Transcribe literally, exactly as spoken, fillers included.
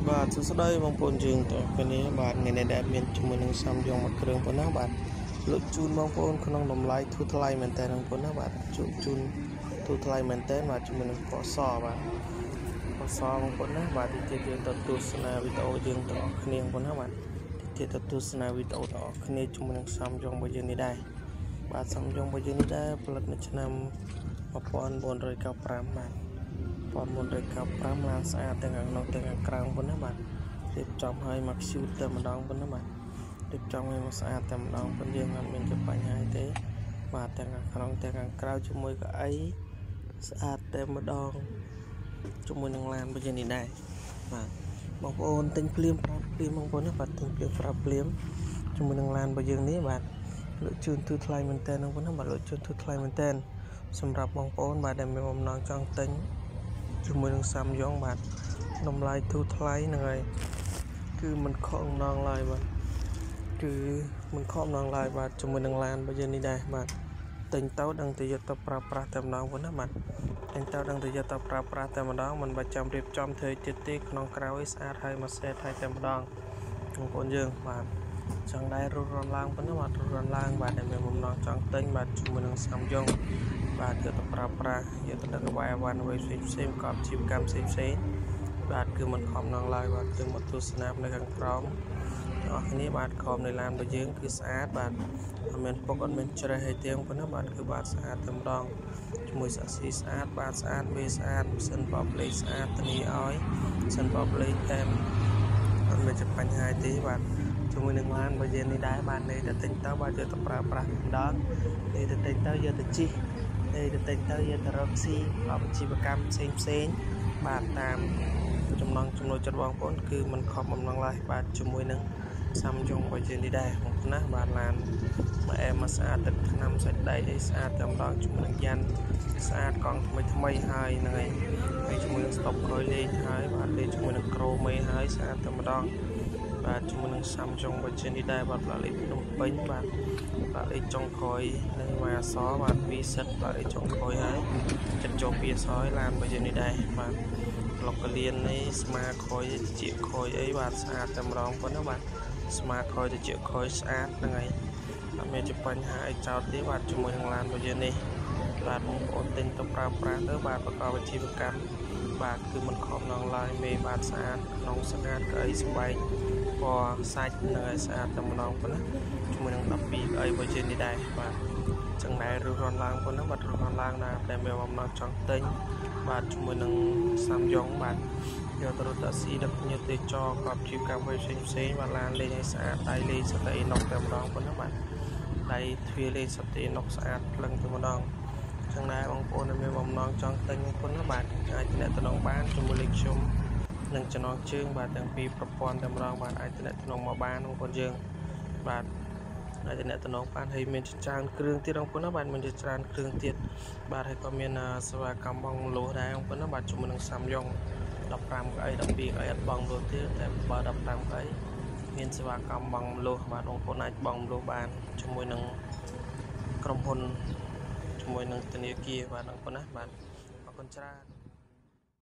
បាទសួស្តីបងប្អូនយើងតើពេលនេះបាទអ្នកដែលមានជាមួយនឹងសំយងមួយគ្រឿងប៉ុណ្ណាបាទលោកជូនបងប្អូនក្នុងតម្លៃធូរថ្លៃមែនតើបងប្អូនណាបាទជូនជូនធូរថ្លៃមែនតើបាទជាមួយនឹងកសបាទកសបងប្អូនណាបាទទីទៀតយើងទៅទស្សនាវីដេអូយើងទាំងអស់គ្នាបងប្អូនណាបាទទីទៀតទៅទស្សនាវីដេអូទាំងអស់គ្នាជាមួយនឹងសំយងរបស់យើងនេះដែរបាទសំយងរបស់យើងនេះដែរផលិតនៅឆ្នាំmột nghìn bốn trăm chín mươi lămបាទmột nghìn bốn trăm chín mươi lămឡានស្អាតទាំងខាងក្នុងទាំងខាងក្រៅប៉ុណ្ណាបាទរៀបចំឲ្យមកឈូតតែម្ដងប៉ុណ្ណាបាទរៀបចំឲ្យមកស្អាតតែម្ដងប៉ុណ្ណឹងអត់មានជាបញ្ហាទេបាទទាំងខាងក្នុងទាំងខាងក្រៅជាមួយកៅអីស្អាតតែម្ដងជាមួយនឹងឡានរបស់យើងនេះដែរបាទបងប្អូនទិញភ្លាមប្រាប់ភ្លាមបងប្អូនណាបាទទិញភ្លាមប្រាប់ភ្លាមជាមួយនឹងឡានរបស់យើងនេះបាទលោកជូនទូថ្លៃមែនតើបងប្អូនណាបាទលោកជូនទូថ្លៃមែនតើសម្រាប់បងប្អូនបាទដែលមានបំណងចង់ទិញជាមួយនឹងសាំយ៉ុងបាទតម្លៃទូថ្លៃហ្នឹងហើយគឺមិនខកអំណងឡើយបាទគឺមិនខកអំណងឡើយបាទជាមួយនឹងឡានរបស់យើងនេះដែរបាទទិញទៅដឹងទៅយកទៅប្រើប្រាស់តែម្ដងប៉ុណ្ណាបាទទិញទៅដឹងទៅយកទៅប្រើប្រាស់តែម្ដងមិនបាច់ចាំរៀបចំធ្វើទៀតទេក្នុងក្រៅឲ្យស្អាតហើយមកសេតឲ្យតែម្ដងបងប្អូនយើងបាទចង់ដែររត់រនឡើងប៉ុណ្ណាបាទរត់រនឡើងបាទដែលមានបំណងចង់ទិញបាទជាមួយនឹងសាំយ៉ុងបាទយកទៅប្រើប្រាស់យកទៅដឹកវាយអវ៉ាន់អ្វីផ្សេងផ្សេងក៏ជីវកម្មផ្សេងផ្សេងបាទគឺមិនខំណងឡើយបាទគឺមកទស្សនានៅខាងក្រោមអស់គ្នាបាទក្រោមនៃឡានរបស់យើងគឺស្អាតបាទអត់មានពុកអត់មានច្រេះអីទេប៉ុណ្ណាបាទគឺបាទស្អាតតែម្ដងជាមួយសាក់ស៊ីស្អាតបាទស្អាតមេស្អាតម៉ាស៊ីនបបលេខស្អាតធានាឲ្យម៉ាស៊ីនបបលេខតែអត់មានជាបញ្ហាទេបាទជាមួយនឹងឡានរបស់យើងនេះដែរបាទនេះទៅទិញទៅបាទយកទៅប្រើប្រាស់ម្ដងនេះទៅទិញទៅយកទៅជីនេះទៅទិញទៅយកទៅរកស៊ីអាជីវកម្មផ្សេងផ្សេងបាទតាមចំណងចំណូលចិត្តបងប្អូនគឺមិនខំបំណងឡើយបាទជាមួយនឹងសាំយ៉ុងរបស់យើងនេះដែរបងប្អូនណាបាទឡានមកអែមកស្អាតទឹកថ្នាំសាច់ដីអីស្អាតតែម្ដងជាមួយនឹងយ៉ាន់ស្អាតកង់ថ្មីថ្មីហើយហ្នឹងហើយហើយជាមួយនឹងស្តុបក្រោយលេងហើយបាទលេងជាមួយនឹងក្រូមេហើយស្អាតតែម្ដងបាទជាមួយនឹងសាំយ៉ុងរបស់យើងនេះដែរបាទផ្លាកលេខភ្នំពេញបាទផ្លាកលេខចុងក្រោយនៅមួយអក្សរបាទពីរសិតផ្លាកលេខចុងក្រោយហើយចិត្តចូលពីអក្សរឲ្យឡានរបស់យើងនេះដែរបាទប្លុកកលៀននេះស្មាក្រោយតិចក្រោយអីបាទស្អាតតែម្ដងប៉ុណ្ណាបាទស្មាក្រោយតិចក្រោយស្អាតហ្នឹងហើយអត់មានជាបញ្ហាអីចោតទេបាទជាមួយនឹងឡានរបស់យើងនេះបាទបងប្អូនទិញទៅប្រើប្រាស់ទៅបាទប្រកបអាជីវកម្មបាទគឺមិនខំណងឡើយមេបាទស្អាតក្នុងស្អាតកៅអីស្បែកពណ៌សាច់ហ្នឹងហើយស្អាតតែម្ដងប៉ុណ្ណាជាមួយនឹងដប់ពីរកៅអីរបស់យើងនេះដែរបាទចឹងដែររត់រនឡើងប៉ុណ្ណាបាទរត់រនឡើងណាដែលមានបំណងចង់ទិញបាទជាមួយនឹងសាំយ៉ុងបាទយកទៅរត់តាស៊ីដឹកភ្ញៀវទេសចរក៏ជីវកម្មផ្សេងផ្សេងបាទឡានលេងឲ្យស្អាតដៃលេងសតេអ៊ីណុកតែម្ដងប៉ុណ្ណាបាទដៃទ្វារលេងសតេអ៊ីណុកស្អាតភ្លឹងតែម្ដងចឹងដែរបងប្អូនដែលមានបំណងចង់ទិញបងប្អូនណាបាទអាចទំនាក់ទំនងបានជាមួយលេខខ្ញុំនិងចំណងជើងបាទទាំងពីរប្រព័ន្ធតែម្ដងបាទអាចទំនាក់ទំនងមកបានបងប្អូនយើងបាទអាចទំនាក់ទំនងបានហើយមានច្រើនគ្រឿងទៀតបងប្អូនណាបាទមានច្រើនគ្រឿងទៀតបាទហើយក៏មានសេវាកម្មបងលុះដែរបងប្អូនណាបាទជាមួយនឹងសាំយ៉ុងដប់ប្រាំកៅអីដប់ពីរកៅអីអត់បងលុះទៀតតែបើដប់ប្រាំកៅអីមានសេវាកម្មបងលុះបាទបងប្អូនអាចបងលុះបានជាមួយនឹងក្រុមហ៊ុនជាមួយនឹងធនាគារបាទបងប្អូនណាបាទអរគុណច្រើន